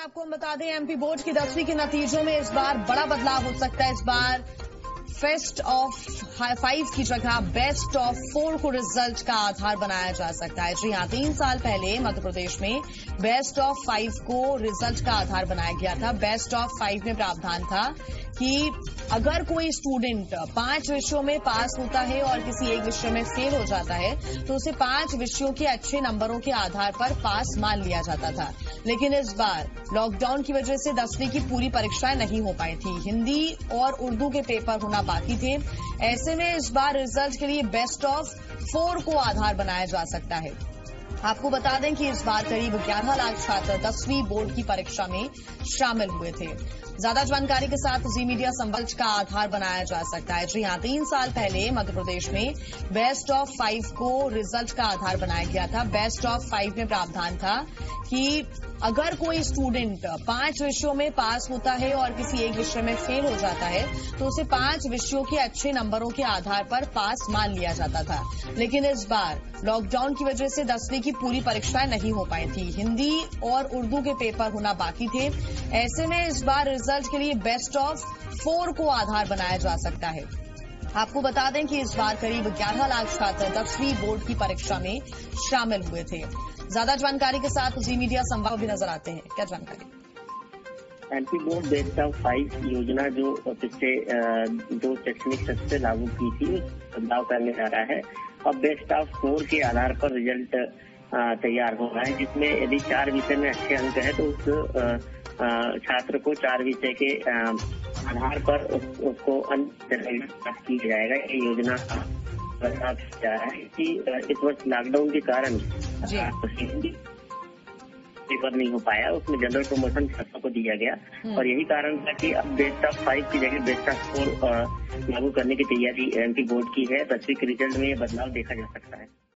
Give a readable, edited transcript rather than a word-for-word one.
आपको हम बता दें, एमपी बोर्ड की 10वीं के नतीजों में इस बार बड़ा बदलाव हो सकता है। इस बार फेस्ट ऑफ 5 की जगह बेस्ट ऑफ 4 को रिजल्ट का आधार बनाया जा सकता है। जी हां, 3 साल पहले मध्य प्रदेश में बेस्ट ऑफ 5 को रिजल्ट का आधार बनाया गया था। बेस्ट ऑफ 5 में प्रावधान था कि अगर कोई स्टूडेंट 5 विषयों में पास होता है और किसी एक विषय में फेल हो जाता है तो उसे 5 विषयों के अच्छे नंबरों के आधार पर पास मान लिया जाता था। लेकिन इस बार लॉकडाउन की वजह से 10वीं की पूरी परीक्षाएं नहीं हो पाई थी। हिंदी और उर्दू के पेपर होना बाकी थे। ऐसे में इस बार रिजल्ट के लिए बेस्ट ऑफ 4 को आधार बनाया जा सकता है। आपको बता दें कि इस बार करीब 11 लाख छात्र 10वीं बोर्ड की परीक्षा में शामिल हुए थे। ज्यादा जानकारी के साथ जी मीडिया संबल का आधार बनाया जा सकता है। जी हां, 3 साल पहले मध्य प्रदेश में बेस्ट ऑफ 5 को रिजल्ट का आधार बनाया गया था। बेस्ट ऑफ 5 में प्रावधान था कि अगर कोई स्टूडेंट 5 विषयों में पास होता है और किसी एक विषय में फेल हो जाता है तो उसे 5 विषयों के अच्छे नंबरों के आधार पर पास मान लिया जाता था। लेकिन इस बार लॉकडाउन की वजह से 10वीं की पूरी परीक्षाएं नहीं हो पाई थी। हिंदी और उर्दू के पेपर होना बाकी थे। ऐसे में इस बार रिजल्ट के लिए बेस्ट ऑफ 4 को आधार बनाया जा सकता है। आपको बता दें कि इस बार करीब 11 लाख छात्र 10वीं बोर्ड की परीक्षा में शामिल हुए थे। ज्यादा जानकारी के साथ जी मीडिया संवाद भी नजर आते हैं। क्या जानकारी? एमपी बोर्ड बेस्ट ऑफ 5 योजना जो पिछले 2 शैक्षणिक सत्र से लागू की थी, बदलाव करने जा रहा है। अब बेस्ट ऑफ 4 के आधार पर रिजल्ट तैयार हो रहा है, जिसमें यदि 4 विषय में अच्छे अंक है तो उस छात्र को 4 विषय के आधार पर उसको पास किया जाएगा। ये योजना है कि इस वर्ष लॉकडाउन के कारण पेपर नहीं हो पाया, उसमें जनरल प्रमोशन छात्रों को दिया गया और यही कारण था कि अब बेस्ट ऑफ 5 की जगह बेस्ट ऑफ 4 लागू करने की तैयारी एमपी बोर्ड की है। 10वीं के रिजल्ट में ये बदलाव देखा जा सकता है।